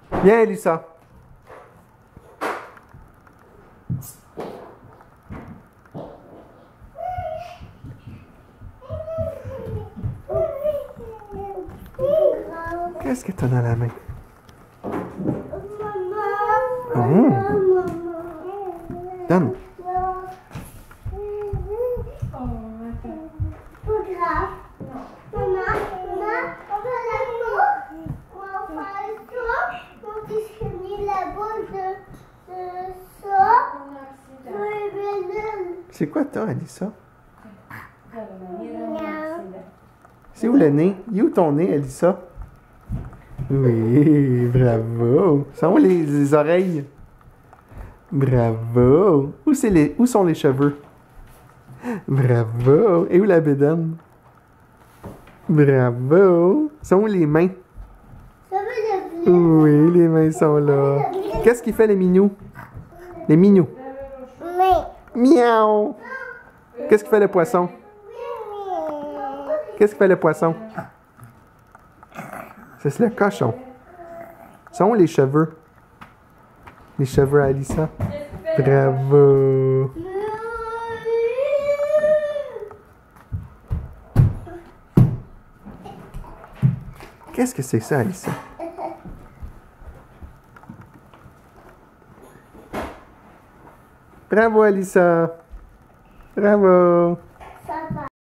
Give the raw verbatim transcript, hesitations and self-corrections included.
Viens, Alyssa. Qu'est-ce que t'as dans la main? Mmh. Donne. C'est quoi toi, Alyssa? C'est où le nez? Il est où ton nez, Alyssa? Oui, bravo. Sont où les, les oreilles? Bravo. Où, c'est les, où sont les cheveux? Bravo. Et où la bédaine? Bravo. Sont où les mains? Oui, les mains sont là. Qu'est-ce qu'il fait les mignous? Les mignous. Miaou. Qu'est-ce qu'il fait le poisson? Qu'est-ce qu'il fait le poisson? C'est le cochon. Sont où les cheveux? Les cheveux à Alyssa. Bravo. Qu'est-ce que c'est ça, Alyssa? Bravo, Alyssa. Bravo.